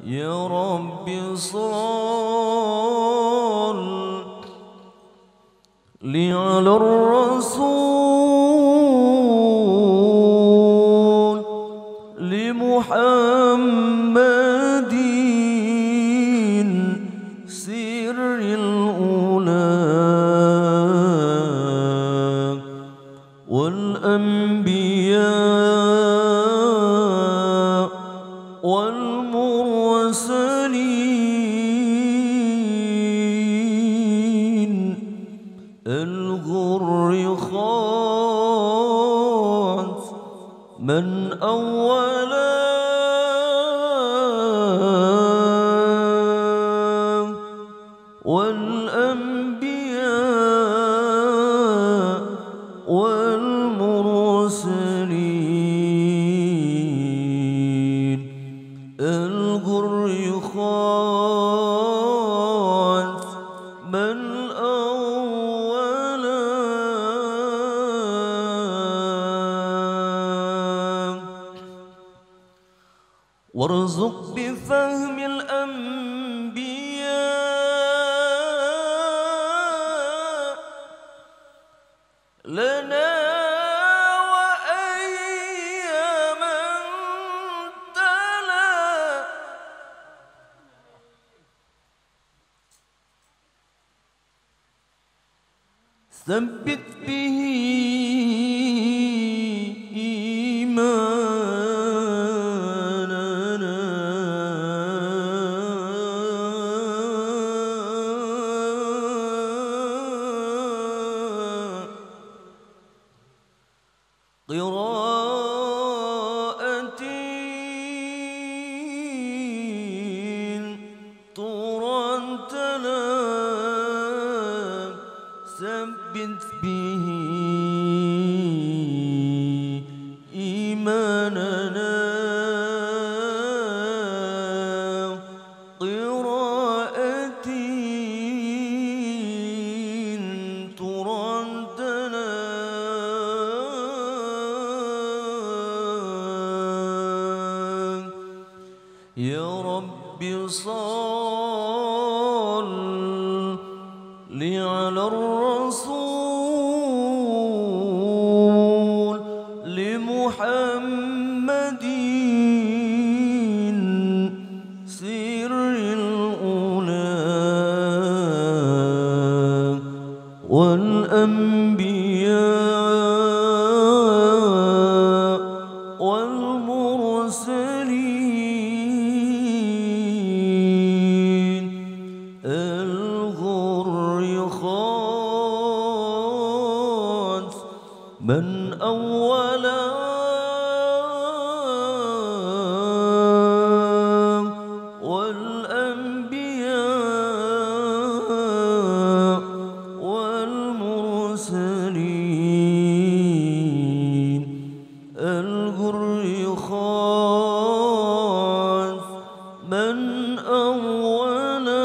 يا رب صل لي على الرسول لمحمد سر الأولى والأنبياء والمرسلين الغر خات من أولا والأنبياء والمرسلين الغر خات من أولا وارزق بفهم الأنبياء لنا وأياما تلا ثبت به إيماننا قراءة ترتلى ثبت به إيماننا قراءة ترتلى يا رب صل لي على الرسول لمحمد سر الأولى والأنبياء والمرسلين الغر خات من أولا والأنبياء والمرسلين الغر خات من أولا